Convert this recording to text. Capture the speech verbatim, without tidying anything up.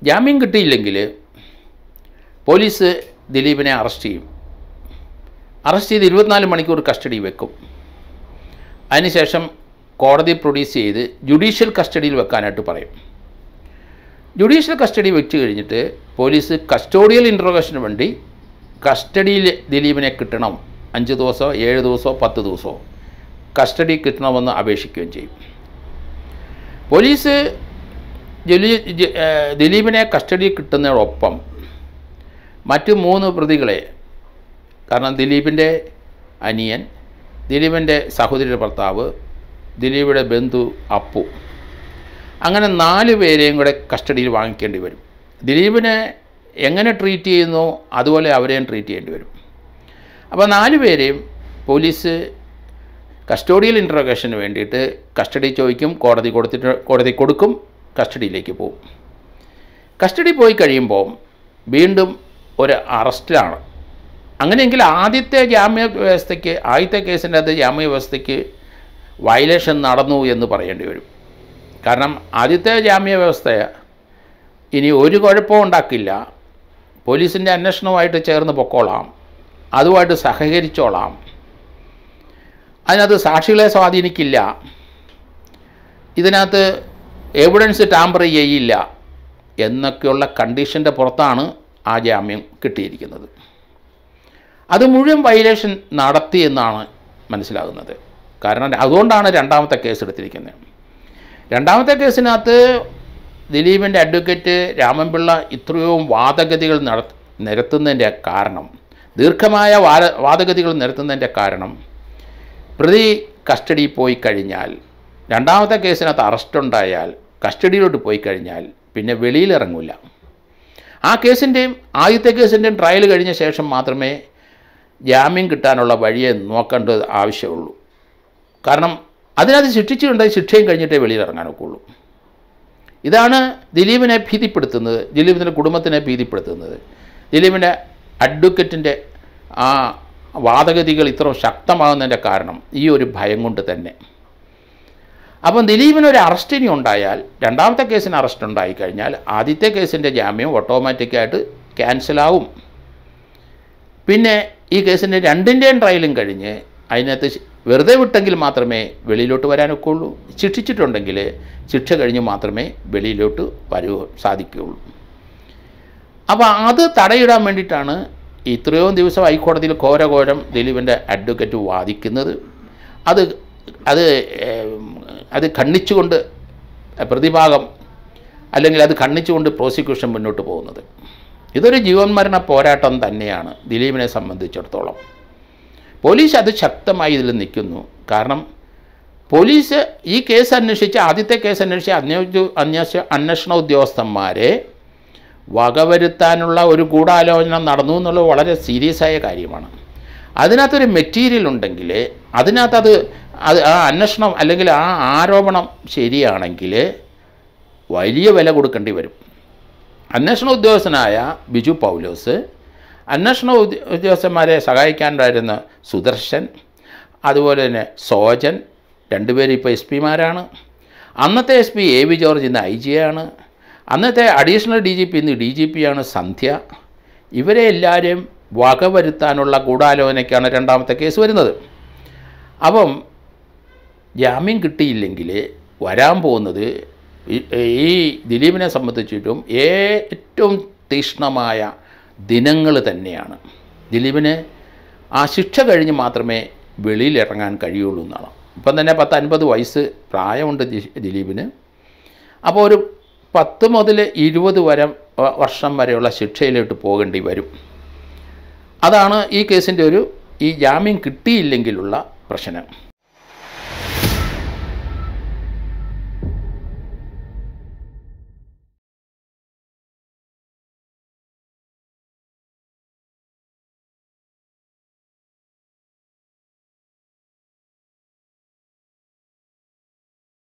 ജാമ്യം കിട്ടിയില്ലെങ്കിൽ പോലീസ് ദിലീപിനെ അറസ്റ്റ് ചെയ്യും. അറസ്റ്റ് ചെയ്ത് ഇരുപത്തിനാല് മണിക്കൂർ കസ്റ്റഡി വെക്കും. അതിനുശേഷം കോടതി പ്രൊഡ്യൂസ് ചെയ്ത് ജുഡീഷ്യൽ കസ്റ്റഡിയിൽ വെക്കാനായിട്ട് പറയും. ജുഡീഷ്യൽ കസ്റ്റഡി വെച്ച് കഴിഞ്ഞിട്ട് പോലീസ് കസ്റ്റോഡിയൽ ഇൻട്രോഗേഷന് വേണ്ടി കസ്റ്റഡിയിൽ ദിലീപിനെ കിട്ടണം, അഞ്ച് ദിവസമോ ഏഴ് ദിവസമോ പത്ത് ദിവസമോ കസ്റ്റഡി കിട്ടണമെന്ന് അപേക്ഷിക്കുകയും ചെയ്യും. പോലീസ് ദിലീപിനെ കസ്റ്റഡി കിട്ടുന്നതോടൊപ്പം മറ്റ് മൂന്ന് പ്രതികളെ, കാരണം ദിലീപിൻ്റെ അനിയൻ, ദിലീപിൻ്റെ സഹോദരിയുടെ ഭർത്താവ്, ദിലീപിൻ്റെ ബന്ധു അപ്പു, അങ്ങനെ നാല് പേരെയും കൂടെ കസ്റ്റഡിയിൽ വാങ്ങിക്കേണ്ടി വരും. ദിലീപിനെ എങ്ങനെ ട്രീറ്റ് ചെയ്യുന്നു അതുപോലെ അവരെയും ട്രീറ്റ് ചെയ്യേണ്ടി വരും. അപ്പോൾ നാല് പേരെയും പോലീസ് കസ്റ്റോഡിയൽ ഇൻട്രോഗേഷന് വേണ്ടിയിട്ട് കസ്റ്റഡി ചോദിക്കും, കോടതി കൊടുത്തിട്ട് കോടതി കൊടുക്കും, കസ്റ്റഡിയിലേക്ക് പോകും. കസ്റ്റഡി പോയി കഴിയുമ്പോൾ വീണ്ടും ഒരു അറസ്റ്റിലാണ്. അങ്ങനെയെങ്കിൽ ആദ്യത്തെ ജാമ്യ വ്യവസ്ഥയ്ക്ക്, ആദ്യത്തെ കേസിൻ്റെ അത് ജാമ്യ വ്യവസ്ഥയ്ക്ക് വയലേഷൻ നടന്നു എന്ന് പറയേണ്ടി വരും. കാരണം ആദ്യത്തെ ജാമ്യ വ്യവസ്ഥ ഇനി ഒരു കുഴപ്പവും ഉണ്ടാക്കില്ല, പോലീസിൻ്റെ അന്വേഷണവുമായിട്ട് ചേർന്ന് പൊക്കോളാം, അതുമായിട്ട് സഹകരിച്ചോളാം, അതിനകത്ത് സാക്ഷികളെ സ്വാധീനിക്കില്ല, ഇതിനകത്ത് എവിഡൻസ് ടാമ്പർ ചെയ്യില്ല എന്നൊക്കെയുള്ള കണ്ടീഷൻ്റെ പുറത്താണ് ആ ജാമ്യം കിട്ടിയിരിക്കുന്നത്. അത് മുഴുവൻ വയലേഷൻ നടത്തി എന്നാണ് മനസ്സിലാകുന്നത്. കാരണം അതുകൊണ്ടാണ് രണ്ടാമത്തെ കേസ് എടുത്തിരിക്കുന്നത്. രണ്ടാമത്തെ കേസിനകത്ത് ദിലീപിൻ്റെ അഡ്വക്കേറ്റ് രാമൻപിള്ള ഇത്രയോ വാദഗതികൾ നട നിരത്തുന്നതിൻ്റെ കാരണം, ദീർഘമായ വാദ വാദഗതികൾ നിരത്തുന്നതിൻ്റെ കാരണം, പ്രതി കസ്റ്റഡിയിൽ പോയി കഴിഞ്ഞാൽ, രണ്ടാമത്തെ കേസിനകത്ത് അറസ്റ്റ് ഉണ്ടായാൽ, കസ്റ്റഡിയിലോട്ട് പോയി കഴിഞ്ഞാൽ പിന്നെ വെളിയിലിറങ്ങില്ല. ആ കേസിൻ്റെയും ആദ്യത്തെ കേസിൻ്റെയും ട്രയൽ കഴിഞ്ഞ ശേഷം മാത്രമേ ജാമ്യം കിട്ടാനുള്ള വഴിയെ നോക്കേണ്ടത് ആവശ്യമുള്ളൂ. കാരണം അതിനകത്ത് ശിക്ഷിച്ചിട്ടുണ്ടെങ്കിൽ ശിക്ഷയും കഴിഞ്ഞിട്ടേ വെളിയിലിറങ്ങാനൊക്കെ ഉള്ളൂ. ഇതാണ് ദിലീപിനെ ഭീതിപ്പെടുത്തുന്നത്, ദിലീപിൻ്റെ കുടുംബത്തിനെ ഭീതിപ്പെടുത്തുന്നത്. ദിലീപിൻ്റെ അഡ്വക്കറ്റിൻ്റെ ആ വാദഗതികൾ ഇത്ര ശക്തമാകുന്നതിൻ്റെ കാരണം ഈ ഒരു ഭയം കൊണ്ട് തന്നെ. അപ്പം ദിലീപിനൊരു അറസ്റ്റിനി ഉണ്ടായാൽ, രണ്ടാമത്തെ കേസിന് അറസ്റ്റ് ഉണ്ടായിക്കഴിഞ്ഞാൽ ആദ്യത്തെ കേസിൻ്റെ ജാമ്യം ഓട്ടോമാറ്റിക്കായിട്ട് ക്യാൻസലാവും. പിന്നെ ഈ കേസിൻ്റെ രണ്ടിൻ്റെയും ട്രയലും കഴിഞ്ഞ് അതിനകത്ത് വെറുതെ വിട്ടെങ്കിൽ മാത്രമേ വെളിയിലോട്ട് വരാനൊക്കെ ഉള്ളൂ. ശിക്ഷിച്ചിട്ടുണ്ടെങ്കിൽ ശിക്ഷ കഴിഞ്ഞ് മാത്രമേ വെളിയിലോട്ട് വരൂ സാധിക്കുകയുള്ളൂ. അപ്പോൾ അത് തടയിടാൻ വേണ്ടിയിട്ടാണ് ഇത്രയും ദിവസം ഹൈക്കോടതിയിൽ ഘോരഘോരം ദിലീപിൻ്റെ അഡ്വക്കേറ്റ് വാദിക്കുന്നത്. അത് അത് അത് ഖണ്ഡിച്ചുകൊണ്ട് പ്രതിഭാഗം, അല്ലെങ്കിൽ അത് ഖണ്ഡിച്ചുകൊണ്ട് പ്രോസിക്യൂഷൻ മുന്നോട്ട് പോകുന്നത്. ഇതൊരു ജീവൻ മരണ പോരാട്ടം തന്നെയാണ് ദിലീപിനെ സംബന്ധിച്ചിടത്തോളം. പോലീസ് അത് ശക്തമായി ഇതിൽ നിൽക്കുന്നു. കാരണം പോലീസ് ഈ കേസ് അന്വേഷിച്ച്, ആദ്യത്തെ കേസ് അന്വേഷിച്ച് അന്വേഷ അന്വേഷ അന്വേഷണ ഉദ്യോഗസ്ഥന്മാരെ വകവരുത്താനുള്ള ഒരു ഗൂഢാലോചന നടന്നു എന്നുള്ളത് വളരെ സീരിയസ് ആയ കാര്യമാണ്. അതിനകത്തൊരു മെറ്റീരിയൽ ഉണ്ടെങ്കിൽ, അതിനകത്തത് അത് ആ അന്വേഷണം അല്ലെങ്കിൽ ആ ആരോപണം ശരിയാണെങ്കിൽ വലിയ വില കൊടുക്കേണ്ടി വരും. അന്വേഷണ ഉദ്യോഗസ്ഥനായ ബിജു പൗലോസ്, അന്വേഷണ ഉദ്യോഗസ്ഥന്മാരെ സഹായിക്കാനുണ്ടായിരുന്ന സുദർശൻ, അതുപോലെ തന്നെ സോജൻ, രണ്ടുപേരും ഇപ്പോൾ എസ് പിമാരാണ്. അന്നത്തെ S P A V George ഇന്ന് ഐ ജി ആണ്. അന്നത്തെ അഡീഷണൽ ഡി ജി പി ഇന്ന് ഡി ജി പി ആണ് സന്ധ്യ. ഇവരെ എല്ലാവരെയും വകവരുത്താനുള്ള ഗൂഢാലോചനയ്ക്കാണ് രണ്ടാമത്തെ കേസ് വരുന്നത്. അപ്പം ജാമ്യം കിട്ടിയില്ലെങ്കിൽ വരാൻ പോകുന്നത് ഈ ദിലീപിനെ സംബന്ധിച്ചിട്ടും ഏറ്റവും തീക്ഷ്ണമായ ദിനങ്ങൾ തന്നെയാണ്. ദിലീപിന് ആ ശിക്ഷ കഴിഞ്ഞ് മാത്രമേ വെളിയിലിറങ്ങാൻ കഴിയുള്ളൂ എന്നാണ്. ഇപ്പം തന്നെ പത്ത് അൻപത് വയസ്സ് പ്രായമുണ്ട് ദിലീപിന്. അപ്പോൾ ഒരു പത്ത് മുതൽ ഇരുപത് വരെ വർഷം വരെയുള്ള ശിക്ഷയിലോട്ട് പോകേണ്ടി വരും. അതാണ് ഈ കേസിൻ്റെ ഒരു ഈ ജാമ്യം കിട്ടിയില്ലെങ്കിലുള്ള പ്രശ്നം.